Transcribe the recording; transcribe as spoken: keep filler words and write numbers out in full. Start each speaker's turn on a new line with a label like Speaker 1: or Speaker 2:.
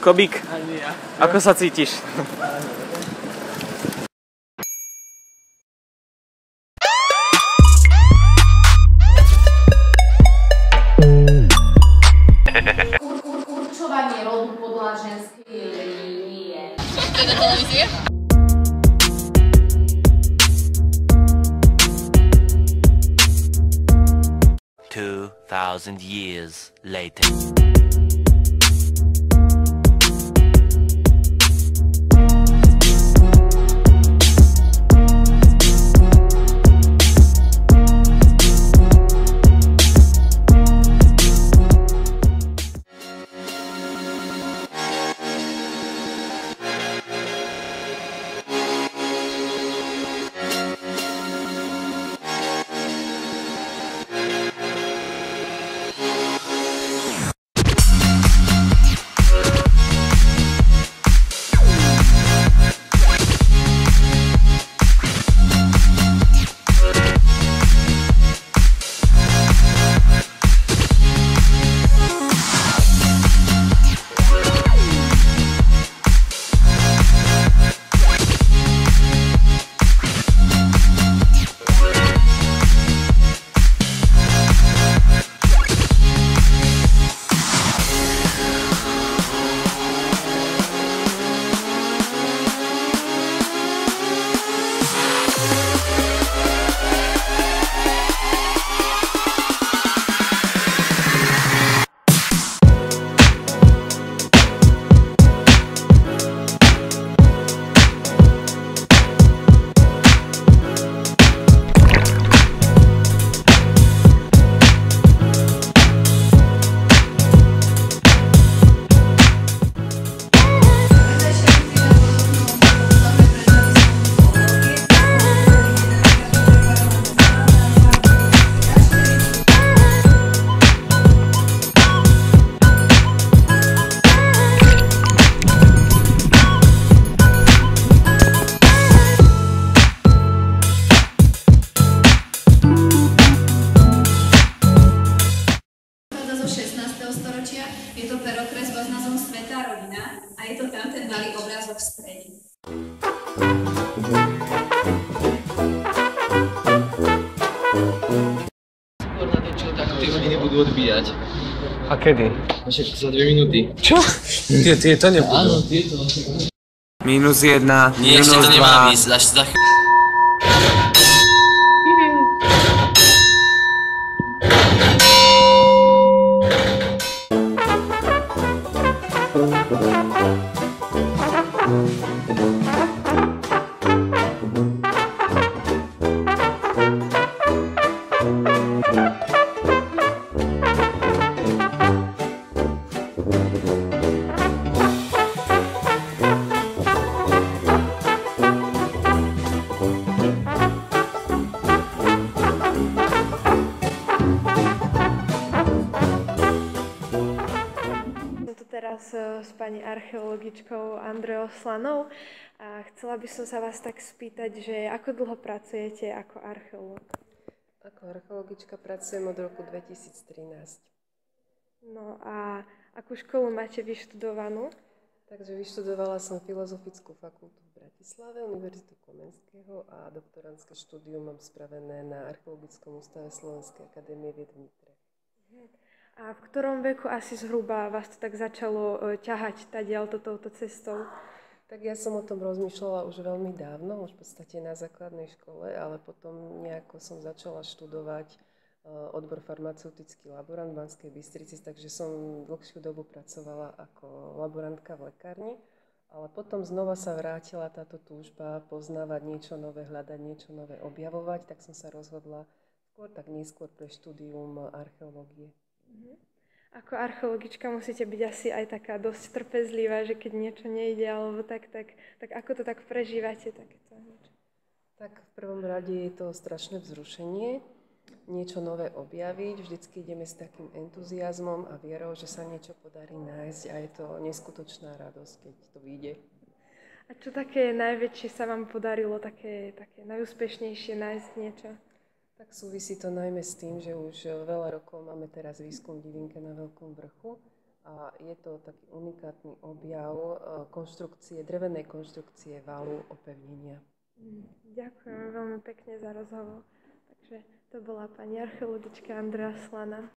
Speaker 1: Kobík, ako sa cítiš?
Speaker 2: Určovanie rodu podľa ženskej línie. To je do televízie?
Speaker 3: Two thousand years later.
Speaker 2: Je to perokresba s názvom Svätá rodina a je to tam ten malý obrázok v strede.
Speaker 4: Skôr na niečo, tak tie hodiny budú odbíjať.
Speaker 1: A kedy?
Speaker 4: Však za dve minúty.
Speaker 1: Čo? Tie, tieto nebudú.
Speaker 4: Áno, tieto.
Speaker 1: Minus jedna,
Speaker 5: Nie,
Speaker 1: minus
Speaker 5: ešte to nemá
Speaker 1: dva.
Speaker 5: ísť, až za chvíľu.
Speaker 6: Teraz s pani archeologičkou Andreou Slanou a chcela by som sa vás tak spýtať, že ako dlho pracujete ako archeológ?
Speaker 7: Ako archeologička pracujem od roku dvetisíctrinásť.
Speaker 6: No a akú školu máte vyštudovanú?
Speaker 7: Takže vyštudovala som Filozofickú fakultu v Bratislave, Univerzitu Komenského a doktorantské štúdium mám spravené na Archeologickom ústave Slovenskej akadémie vied v Nitre.
Speaker 6: A v ktorom veku asi zhruba vás to tak začalo ťahať tadiaľto touto cestou?
Speaker 7: Tak ja som o tom rozmýšľala už veľmi dávno, už v podstate na základnej škole, ale potom nejako som začala študovať odbor farmaceutický laborant v Banskej Bystrici, takže som dlhšiu dobu pracovala ako laborantka v lekárni, ale potom znova sa vrátila táto túžba poznávať niečo nové, hľadať niečo nové, objavovať, tak som sa rozhodla skôr tak neskôr pre štúdium archeológie.
Speaker 6: Ako archeologička musíte byť asi aj taká dosť trpezlivá, že keď niečo nejde, alebo tak, tak, tak ako to tak prežívate takéto niečo?
Speaker 7: Tak v prvom rade je to strašné vzrušenie, niečo nové objaviť, vždycky ideme s takým entuziasmom a vierou, že sa niečo podarí nájsť a je to neskutočná radosť, keď to vyjde.
Speaker 6: A čo také najväčšie sa vám podarilo, také, také najúspešnejšie nájsť niečo?
Speaker 7: Tak súvisí to najmä s tým, že už veľa rokov máme teraz výskum v Divinke na Veľkom vrchu a je to taký unikátny objav e, konštrukcie, drevenej konštrukcie valu opevnenia.
Speaker 6: Ďakujem veľmi pekne za rozhovor. Takže to bola pani archeologička Andrea Slana.